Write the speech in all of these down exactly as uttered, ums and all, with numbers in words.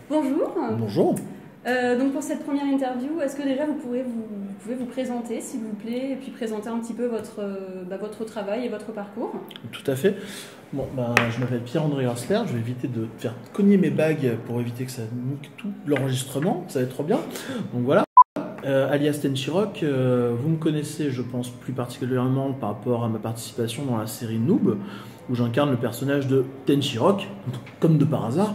Bonjour. Bonjour. Euh, donc pour cette première interview, est-ce que déjà vous, pourrez vous, vous pouvez vous présenter s'il vous plaît, et puis présenter un petit peu votre, bah, votre travail et votre parcours? Tout à fait. Bon, ben, je m'appelle Pierre-André Harsler, je vais éviter de faire cogner mes bagues pour éviter que ça nique tout l'enregistrement, ça va être trop bien. Donc voilà. Euh, alias Tenchirock, euh, vous me connaissez, je pense, plus particulièrement par rapport à ma participation dans la série Noob, où j'incarne le personnage de Tenchirock, comme de par hasard.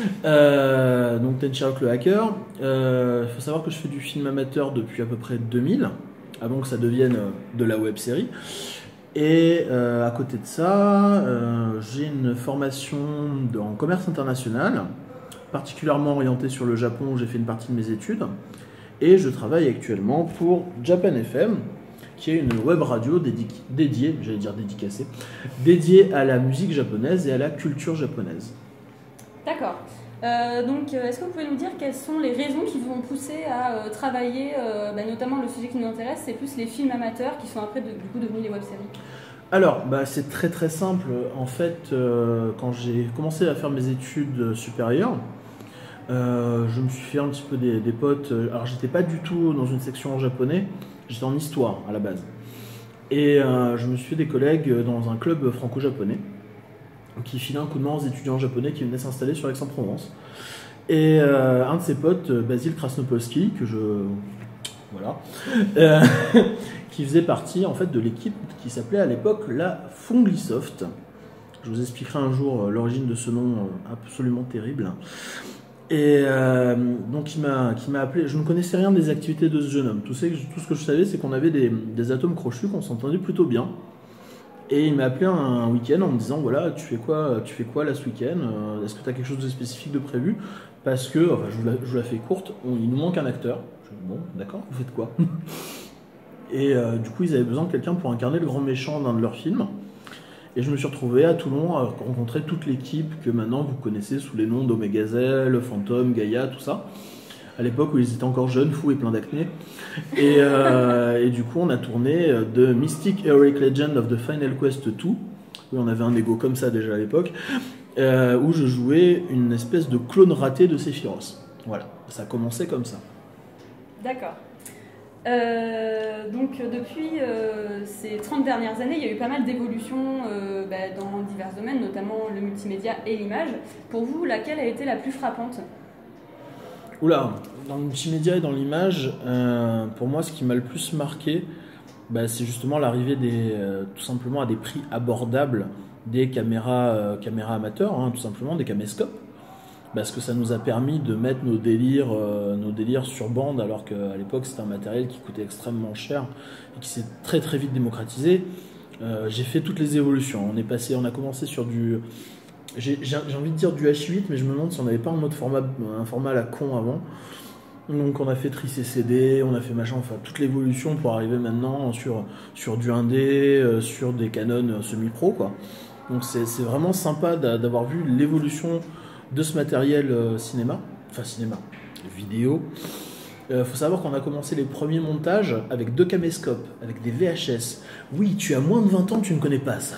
Euh, donc Tenchirock le hacker. Il euh, faut savoir que je fais du film amateur depuis à peu près deux mille, avant que ça devienne de la web série. Et euh, à côté de ça, euh, j'ai une formation de, en commerce international, particulièrement orientée sur le Japon, où j'ai fait une partie de mes études. Et je travaille actuellement pour Japan F M, qui est une web radio dédi- dédiée, j'allais dire dédicacée, dédiée à la musique japonaise et à la culture japonaise. D'accord. Euh, donc, est-ce que vous pouvez nous dire quelles sont les raisons qui vous ont poussé à euh, travailler, euh, bah, notamment le sujet qui nous intéresse, c'est plus les films amateurs qui sont après de, du coup devenus les web-séries? Alors, bah, c'est très très simple. En fait, euh, quand j'ai commencé à faire mes études supérieures, Euh, je me suis fait un petit peu des, des potes. Alors, j'étais pas du tout dans une section en japonais, j'étais en histoire à la base. Et euh, je me suis fait des collègues dans un club franco-japonais qui filait un coup de main aux étudiants japonais qui venaient s'installer sur Aix-en-Provence. Et euh, un de ses potes, Basil Krasnopolski, que je. Voilà. Euh, qui faisait partie en fait de l'équipe qui s'appelait à l'époque la Fonglisoft. Je vous expliquerai un jour l'origine de ce nom absolument terrible. Et euh, donc il m'a, qui m'a appelé. Je ne connaissais rien des activités de ce jeune homme. Tout, ce que, tout ce que je savais, c'est qu'on avait des, des atomes crochus, qu'on s'entendait plutôt bien. Et il m'a appelé un, un week-end en me disant voilà, tu fais quoi, tu fais quoi là ce week-end? Est-ce que tu as quelque chose de spécifique de prévu? Parce que, enfin, je vous, la, je vous la fais courte, on, il nous manque un acteur. Je dis, bon, d'accord, vous faites quoi? Et euh, du coup, ils avaient besoin de quelqu'un pour incarner le grand méchant d'un de leurs films. Et je me suis retrouvé à Toulon à rencontrer toute l'équipe que maintenant vous connaissez sous les noms d'Omegazel, Phantom, Gaïa, tout ça. À l'époque où ils étaient encore jeunes, fous et pleins d'acné. Et, euh, et du coup, on a tourné de Mystic Heroic Legend of the Final Quest deux. Oui, on avait un ego comme ça déjà à l'époque. Euh, où je jouais une espèce de clone raté de Sephiroth. Voilà, ça a commencé comme ça. D'accord. Euh, donc depuis euh, ces trente dernières années, il y a eu pas mal d'évolutions euh, bah, dans divers domaines, notamment le multimédia et l'image. Pour vous, laquelle a été la plus frappante? Oula, dans le multimédia et dans l'image, euh, pour moi, ce qui m'a le plus marqué, bah, c'est justement l'arrivée des, euh, tout simplement à des prix abordables des caméras, euh, caméras amateurs, hein, tout simplement des caméscopes. Parce que ça nous a permis de mettre nos délires, euh, nos délires sur bande, alors qu'à l'époque c'était un matériel qui coûtait extrêmement cher et qui s'est très très vite démocratisé. Euh, j'ai fait toutes les évolutions. On est passé, on a commencé sur du, j'ai, j'ai envie de dire du H huit, mais je me demande si on n'avait pas un autre format, un format à la con avant. Donc on a fait tri C C D, on a fait machin, enfin toute l'évolution pour arriver maintenant sur, sur du un D, euh, sur des Canon semi-pro quoi. Donc c'est, c'est vraiment sympa d'avoir vu l'évolution de ce matériel euh, cinéma, enfin cinéma, vidéo. Il euh, faut savoir qu'on a commencé les premiers montages avec deux caméscopes, avec des V H S. Oui, tu as moins de vingt ans, tu ne connais pas ça.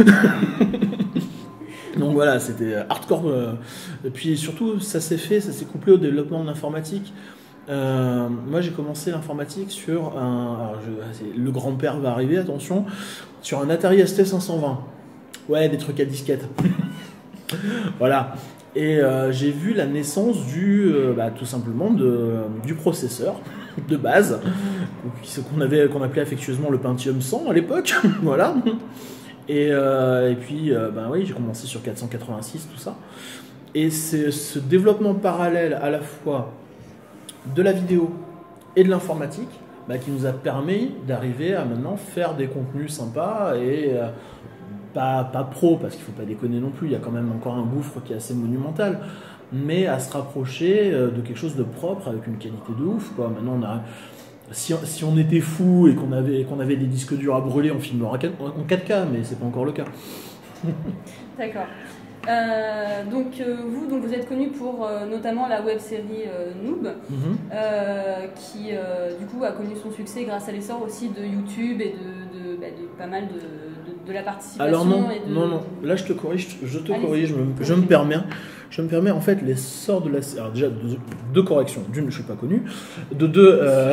Donc voilà, c'était hardcore. Euh, et puis surtout, ça s'est fait, ça s'est couplé au développement de l'informatique. Euh, moi, j'ai commencé l'informatique sur un... Alors je, le grand-père va arriver, attention, sur un Atari S T cinq cent vingt. Ouais, des trucs à disquette. Voilà. Et euh, j'ai vu la naissance du, euh, bah, tout simplement de, du processeur de base, qu'on avait, qu'on appelait affectueusement le Pentium cent à l'époque. Voilà. Et, euh, et puis, euh, bah, oui, j'ai commencé sur quatre cent quatre-vingt-six, tout ça. Et c'est ce développement parallèle à la fois de la vidéo et de l'informatique bah, qui nous a permis d'arriver à maintenant faire des contenus sympas et euh, Pas, pas pro, parce qu'il ne faut pas déconner non plus, il y a quand même encore un gouffre qui est assez monumental, mais à se rapprocher de quelque chose de propre avec une qualité de ouf, quoi. Maintenant, on a, si, si on était fou et qu'on avait, qu'on avait des disques durs à brûler, on filmera en quatre K, mais c'est pas encore le cas. D'accord. Euh, donc euh, vous, donc vous êtes connu pour euh, notamment la web-série euh, Noob, mm-hmm. euh, qui euh, du coup a connu son succès grâce à l'essor aussi de YouTube et de, de, bah, de pas mal de, de, de la participation. Alors non, et de... non, non. Là, je te corrige, je te Allez, corrige, je me, je me permets. Je me permets, en fait, l'essor de la... Alors déjà, deux, deux corrections. D'une, je suis pas connu. De deux, euh...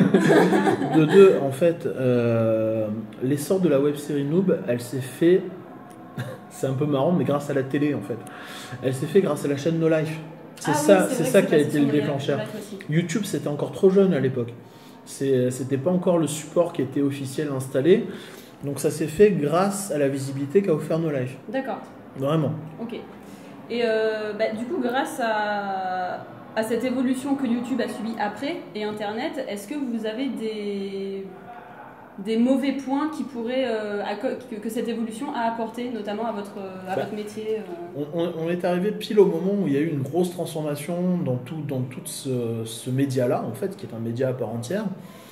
de deux, en fait, euh... l'essor de la web-série Noob, elle s'est fait... C'est un peu marrant, mais grâce à la télé, en fait. Elle s'est fait grâce à la chaîne No Life. C'est ah, ça, oui, c'est vrai ça que qui a c'est été le passé sur déclencheur. aussi. YouTube, c'était encore trop jeune à l'époque. C'est, c'était pas encore le support qui était officiel installé. Donc ça s'est fait grâce à la visibilité qu'a offert No Life. D'accord. Vraiment. Ok. Et euh, bah, du coup, grâce à, à cette évolution que YouTube a subie après et Internet, est-ce que vous avez des, des mauvais points qui pourraient, euh, que, que cette évolution a apporté, notamment à votre, à bah, votre métier euh... on, on, on est arrivé pile au moment où il y a eu une grosse transformation dans tout, dans tout ce, ce média-là, en fait, qui est un média à part entière,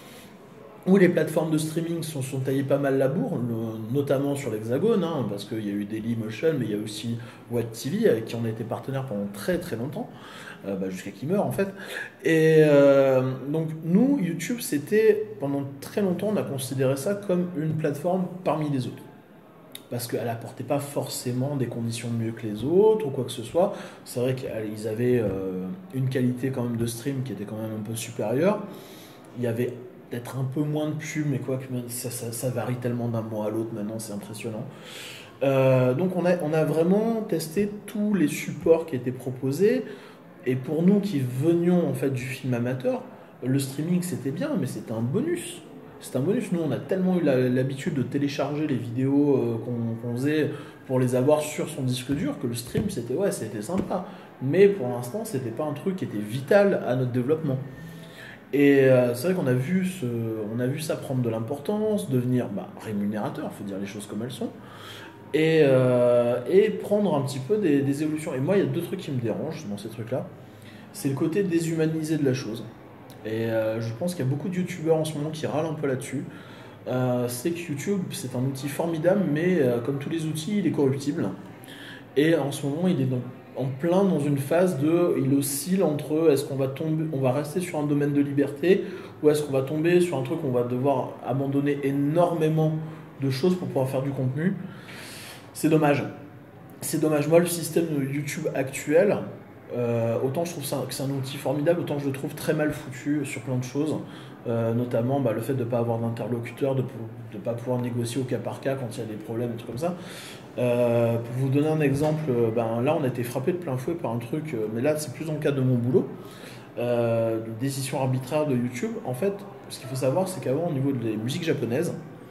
où les plateformes de streaming sont, sont taillées pas mal la bourre, le, notamment sur l'Hexagone, hein, parce qu'il y a eu Dailymotion, mais il y a aussi Watt T V, avec qui on a été partenaire pendant très très longtemps, euh, bah, jusqu'à qu'il meure en fait. Et euh, donc nous, YouTube, c'était, pendant très longtemps, on a considéré ça comme une plateforme parmi les autres. Parce qu'elle n'apportait pas forcément des conditions mieux que les autres ou quoi que ce soit. C'est vrai qu'ils avaient euh, une qualité quand même de stream qui était quand même un peu supérieure. Il y avait peut-être un peu moins de pubs, mais quoi que ça, ça, ça varie tellement d'un mois à l'autre maintenant, c'est impressionnant. Euh, donc on a, on a vraiment testé tous les supports qui étaient proposés, et pour nous qui venions en fait du film amateur, le streaming c'était bien, mais c'était un bonus. C'est un bonus. Nous on a tellement eu la, l'habitude de télécharger les vidéos euh, qu'on, qu'on faisait pour les avoir sur son disque dur, que le stream c'était ouais, c'était sympa. Mais pour l'instant c'était pas un truc qui était vital à notre développement. Et euh, c'est vrai qu'on a vu, ce, on a vu ça prendre de l'importance, devenir bah, rémunérateur, il faut dire les choses comme elles sont, et, euh, et prendre un petit peu des, des évolutions. Et moi, il y a deux trucs qui me dérangent dans ces trucs-là. C'est le côté déshumanisé de la chose. Et euh, je pense qu'il y a beaucoup de youtubeurs en ce moment qui râlent un peu là-dessus. Euh, c'est que YouTube, c'est un outil formidable, mais euh, comme tous les outils, il est corruptible. Et en ce moment, il est donc en plein dans une phase de, il oscille entre est-ce qu'on va tomber, on va rester sur un domaine de liberté, ou est-ce qu'on va tomber sur un truc où on va devoir abandonner énormément de choses pour pouvoir faire du contenu. C'est dommage. C'est dommage. Moi, le système de YouTube actuel, euh, autant je trouve ça, que c'est un outil formidable, autant je le trouve très mal foutu sur plein de choses. Euh, notamment bah, le fait de ne pas avoir d'interlocuteur, de ne pas pouvoir négocier au cas par cas quand il y a des problèmes, des trucs comme ça. Euh, pour vous donner un exemple, ben, là on a été frappé de plein fouet par un truc, mais là c'est plus dans le cadre de mon boulot, euh, de décision arbitraire de YouTube. En fait, ce qu'il faut savoir, c'est qu'avant, au niveau des musiques japonaises,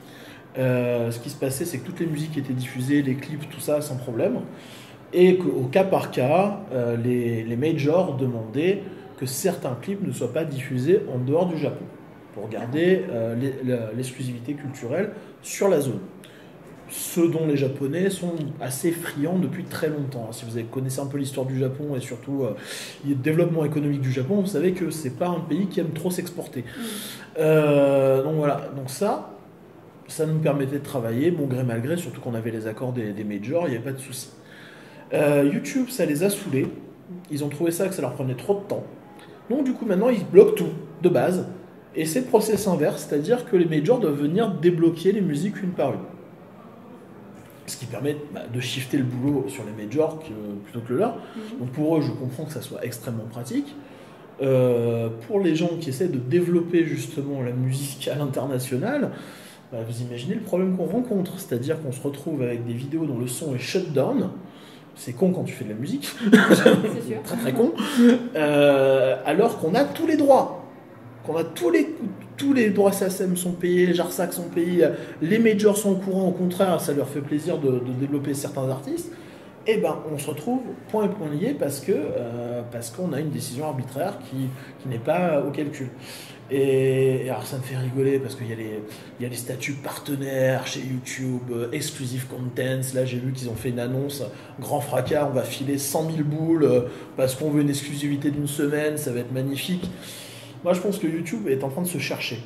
euh, ce qui se passait, c'est que toutes les musiques étaient diffusées, les clips, tout ça, sans problème, et qu'au cas par cas, euh, les, les majors demandaient que certains clips ne soient pas diffusés en dehors du Japon, pour garder euh, l'exclusivité culturelle sur la zone. Ce dont les Japonais sont assez friands depuis très longtemps. Si vous connaissez un peu l'histoire du Japon et surtout euh, le développement économique du Japon, vous savez que c'est pas un pays qui aime trop s'exporter. Mmh. Euh, donc voilà, donc ça, ça nous permettait de travailler, bon gré mal gré, surtout qu'on avait les accords des, des majors, il n'y avait pas de souci. Euh, YouTube, ça les a saoulés. Ils ont trouvé ça que ça leur prenait trop de temps. Donc du coup, maintenant, ils bloquent tout, de base. Et c'est le process inverse, c'est-à-dire que les majors doivent venir débloquer les musiques une par une. Ce qui permet bah, de shifter le boulot sur les majors que, plutôt que le leur. Mmh. Donc pour eux, je comprends que ça soit extrêmement pratique. Euh, pour les gens qui essaient de développer justement la musique à l'international, bah, vous imaginez le problème qu'on rencontre. C'est-à-dire qu'on se retrouve avec des vidéos dont le son est shut down. C'est con quand tu fais de la musique. C'est sûr. Très très con. Euh, alors qu'on a tous les droits. Qu'on a tous les, tous les droits S A C E M sont payés, les Jarsac sont payés, les majors sont au courant, au contraire, ça leur fait plaisir de, de développer certains artistes. Et ben on se retrouve point et point lié parce que euh, parce qu'on a une décision arbitraire qui, qui n'est pas au calcul. Et, et alors ça me fait rigoler parce qu'il y a les, il y a les statuts partenaires chez YouTube, euh, exclusive contents. Là j'ai vu qu'ils ont fait une annonce, grand fracas, on va filer cent mille boules euh, parce qu'on veut une exclusivité d'une semaine, ça va être magnifique. Moi, je pense que YouTube est en train de se chercher.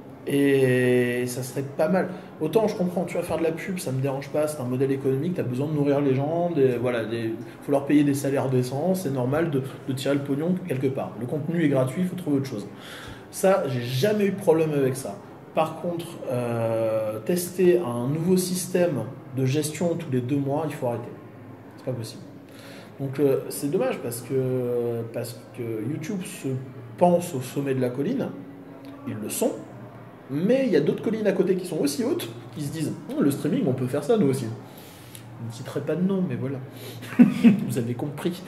Et ça serait pas mal. Autant, je comprends, tu vas faire de la pub, ça me dérange pas, c'est un modèle économique, tu as besoin de nourrir les gens, il voilà, faut leur payer des salaires décents, c'est normal de, de tirer le pognon quelque part. Le contenu est gratuit, il faut trouver autre chose. Ça, j'ai jamais eu de problème avec ça. Par contre, euh, tester un nouveau système de gestion tous les deux mois, il faut arrêter. C'est pas possible. Donc euh, c'est dommage parce que, parce que YouTube se pense au sommet de la colline, ils le sont, mais il y a d'autres collines à côté qui sont aussi hautes, qui se disent oh, le streaming, on peut faire ça nous aussi. Je ne citerai pas de nom, mais voilà. Vous avez compris.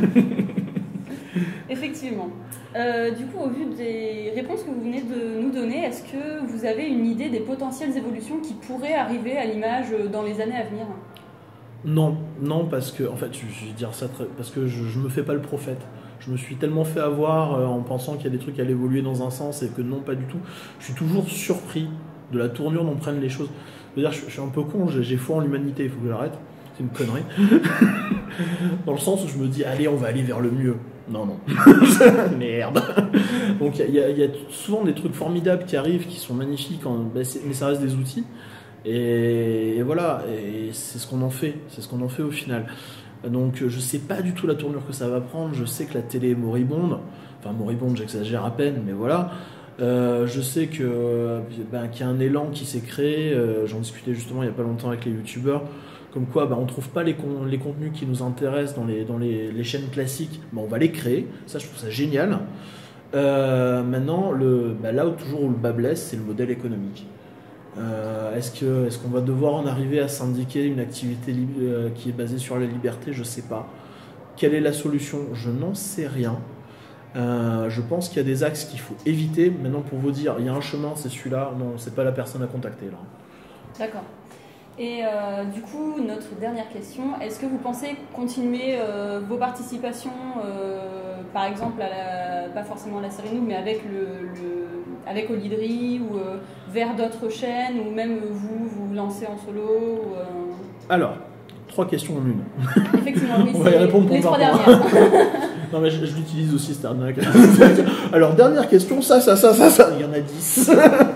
Effectivement. Euh, du coup, au vu des réponses que vous venez de nous donner, est-ce que vous avez une idée des potentielles évolutions qui pourraient arriver à l'image dans les années à venir ? Non, non, parce que, en fait, je, je vais dire ça très, parce que je, je me fais pas le prophète. Je me suis tellement fait avoir euh, en pensant qu'il y a des trucs qui allaient évoluer dans un sens et que non, pas du tout. Je suis toujours surpris de la tournure dont prennent les choses. Je veux dire, je, je suis un peu con, j'ai, j'ai foi en l'humanité, il faut que j'arrête. C'est une connerie. Dans le sens où je me dis, allez, on va aller vers le mieux. Non, non. Merde. Donc, il y, y, y a souvent des trucs formidables qui arrivent, qui sont magnifiques, en, ben, mais ça reste des outils. Et, et voilà, et c'est ce qu'on en fait, c'est ce qu'on en fait au final. Donc je sais pas du tout la tournure que ça va prendre, je sais que la télé est moribonde, enfin moribonde j'exagère à peine, mais voilà. Euh, je sais que ben, qu'il y a un élan qui s'est créé, euh, j'en discutais justement il y a pas longtemps avec les youtubeurs, comme quoi ben, on trouve pas les, con, les contenus qui nous intéressent dans les, dans les, les chaînes classiques, ben, on va les créer, ça je trouve ça génial. Euh, maintenant, le, ben, là où toujours où le bas blesse, c'est le modèle économique. Euh, est-ce que, est-ce qu'on va devoir en arriver à syndiquer une activité li- euh, qui est basée sur la liberté? Je sais pas. Quelle est la solution? Je n'en sais rien. Euh, je pense qu'il y a des axes qu'il faut éviter. Maintenant, pour vous dire, il y a un chemin, c'est celui-là. Non, c'est pas la personne à contacter là. D'accord. Et euh, du coup, notre dernière question, est-ce que vous pensez continuer euh, vos participations, euh, par exemple, à la, pas forcément à la série Noob, mais avec, le, le, avec Olydri ou euh, vers d'autres chaînes, ou même vous, vous lancer en solo ou, euh... Alors, trois questions en une. Effectivement, oui, on va y répondre les trois par dernières. Non, mais je, je l'utilise aussi, cette dernière question. Alors, dernière question, ça, ça, ça, ça, ça, il y en a dix.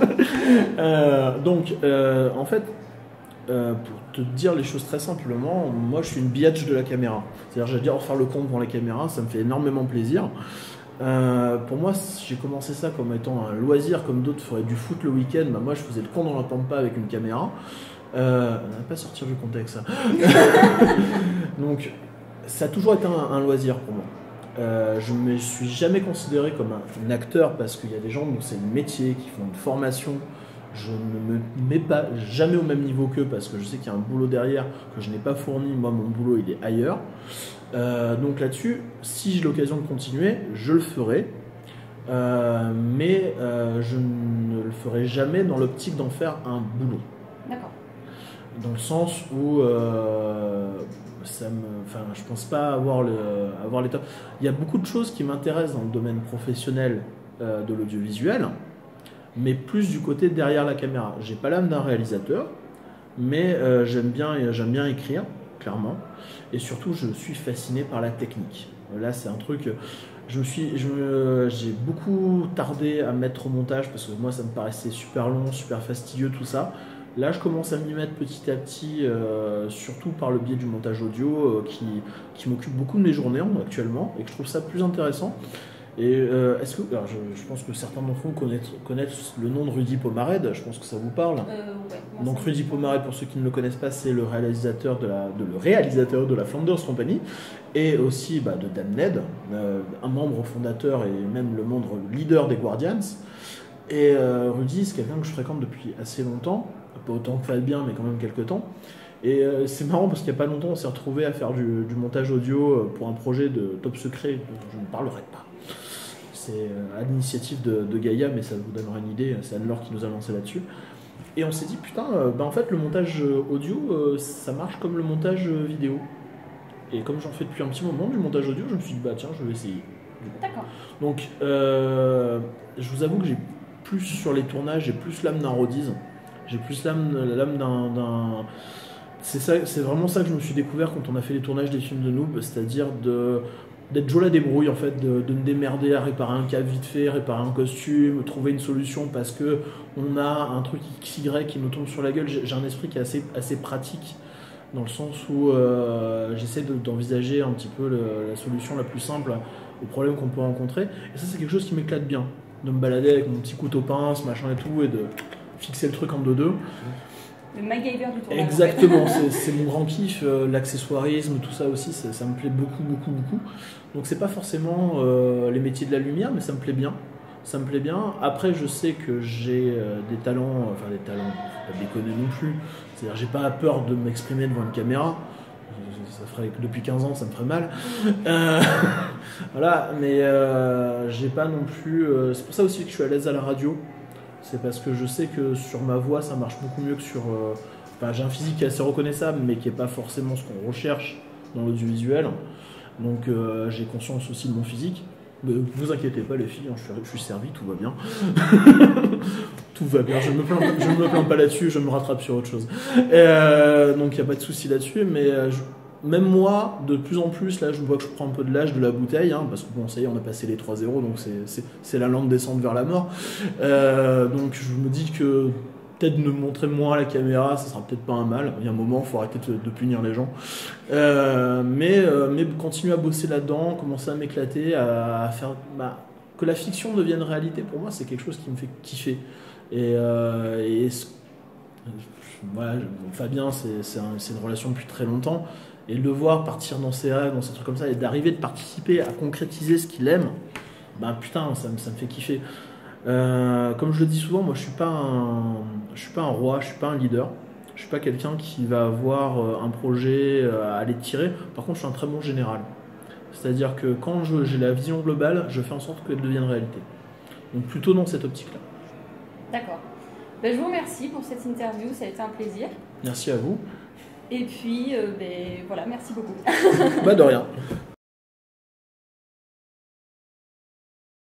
euh, donc, euh, en fait, Euh, pour te dire les choses très simplement, moi je suis une biatch de la caméra. C'est-à-dire j'adore faire le con devant la caméra, ça me fait énormément plaisir. Euh, pour moi, j'ai commencé ça comme étant un loisir, comme d'autres feraient du foot le week-end. Bah, moi je faisais le con dans la pampa avec une caméra. Euh, on n'a pas sortir du contexte ça. Donc ça a toujours été un, un loisir pour moi. Euh, je ne me suis jamais considéré comme un, un acteur parce qu'il y a des gens dont c'est le métier, qui font une formation. Je ne me mets pas jamais au même niveau qu'eux parce que je sais qu'il y a un boulot derrière que je n'ai pas fourni. Moi, mon boulot, il est ailleurs. Euh, donc là-dessus, si j'ai l'occasion de continuer, je le ferai. Euh, mais euh, je ne le ferai jamais dans l'optique d'en faire un boulot. D'accord. Dans le sens où euh, ça me, enfin, je pense pas avoir le, avoir l'état. Il y a beaucoup de choses qui m'intéressent dans le domaine professionnel euh, de l'audiovisuel, mais plus du côté derrière la caméra. J'ai pas l'âme d'un réalisateur, mais euh, j'aime bien, j'aime bien écrire, clairement, et surtout je suis fasciné par la technique. Là, c'est un truc. Je me suis, je me, j'ai beaucoup tardé à mettre au montage parce que moi, ça me paraissait super long, super fastidieux, tout ça. Là, je commence à m'y mettre petit à petit, euh, surtout par le biais du montage audio, euh, qui, qui m'occupe beaucoup de mes journées actuellement, et que je trouve ça plus intéressant. Et euh, est-ce que, alors je, je pense que certains d'entre vous connaissent, connaissent le nom de Rudy Pomarède, je pense que ça vous parle. Euh, ouais, Donc Rudy Pomarède, pour ceux qui ne le connaissent pas, c'est le réalisateur de la, de, le réalisateur de la Flanders Company et aussi bah, de Damned, euh, un membre fondateur et même le membre leader des Guardians. Et euh, Rudy, c'est quelqu'un que je fréquente depuis assez longtemps, pas autant que Fabien, mais quand même quelques temps. Et euh, c'est marrant parce qu'il n'y a pas longtemps, on s'est retrouvé à faire du, du montage audio pour un projet de top secret dont je ne parlerai pas. C'est à l'initiative de, de Gaïa, mais ça vous donnera une idée, c'est Anne-Laure qui nous a lancé là-dessus. Et on s'est dit, putain, euh, bah en fait, le montage audio, euh, ça marche comme le montage vidéo. Et comme j'en fais depuis un petit moment du montage audio, je me suis dit, bah tiens, je vais essayer. D'accord. Donc, euh, je vous avoue que j'ai plus sur les tournages, j'ai plus l'âme d'un Rodiz, j'ai plus l'âme, l'âme d'un... d'un... C'est, ça, c'est vraiment ça que je me suis découvert quand on a fait les tournages des films de Noob, c'est-à-dire de... d'être Joe la débrouille en fait, de, de me démerder à réparer un câble vite fait, réparer un costume, trouver une solution parce que on a un truc X Y qui nous tombe sur la gueule. J'ai, j'ai un esprit qui est assez, assez pratique dans le sens où euh, j'essaie de, d'envisager un petit peu le, la solution la plus simple aux problèmes qu'on peut rencontrer. Et ça, c'est quelque chose qui m'éclate bien, de me balader avec mon petit couteau pince, machin et tout, et de fixer le truc en deux deux. Le MacGyver du tournage. Exactement, en fait. c'est mon grand kiff, euh, l'accessoirisme, tout ça aussi, ça, ça me plaît beaucoup, beaucoup, beaucoup. Donc c'est pas forcément euh, les métiers de la lumière, mais ça me plaît bien. Ça me plaît bien. Après, je sais que j'ai euh, des talents, enfin des talents, faut pas déconner non plus. C'est-à-dire, j'ai pas peur de m'exprimer devant une caméra. Ça ferait que depuis quinze ans, ça me ferait mal. Euh, voilà, mais euh, j'ai pas non plus. Euh, c'est pour ça aussi que je suis à l'aise à la radio. C'est parce que je sais que sur ma voix, ça marche beaucoup mieux que sur. Euh, enfin, j'ai un physique qui est assez reconnaissable, mais qui est pas forcément ce qu'on recherche dans l'audiovisuel. Donc, euh, j'ai conscience aussi de mon physique. Ne vous inquiétez pas les filles, hein, je, suis, je suis servi, tout va bien. Tout va bien, je ne me plains, je ne me plains pas là-dessus, je me rattrape sur autre chose. Euh, donc il n'y a pas de souci là-dessus, mais euh, je, même moi, de plus en plus, là je vois que je prends un peu de l'âge de la bouteille, hein, parce que bon, ça y est, on a passé les trois zéro, donc c'est la lente descente vers la mort. Euh, donc je me dis que peut-être me montrer moins à la caméra, ça sera peut-être pas un mal. Il y a un moment, il faut arrêter de, de punir les gens. Euh, mais, euh, mais continuer à bosser là-dedans, commencer à m'éclater, à, à faire... Bah, que la fiction devienne réalité, pour moi, c'est quelque chose qui me fait kiffer. Et, euh, et voilà, Fabien, c'est un, une relation depuis très longtemps. Et de le voir partir dans ses rêves, dans ces trucs comme ça, et d'arriver de participer à concrétiser ce qu'il aime, bah putain, ça me, ça me fait kiffer. Euh, comme je le dis souvent, moi je suis pas un, je suis pas un roi, je suis pas un leader, je suis pas quelqu'un qui va avoir un projet à aller tirer. Par contre, je suis un très bon général. C'est-à-dire que quand j'ai la vision globale, je fais en sorte qu'elle devienne réalité. Donc plutôt dans cette optique-là. D'accord. Ben, je vous remercie pour cette interview, ça a été un plaisir. Merci à vous. Et puis, euh, ben, voilà, merci beaucoup. Bah de rien.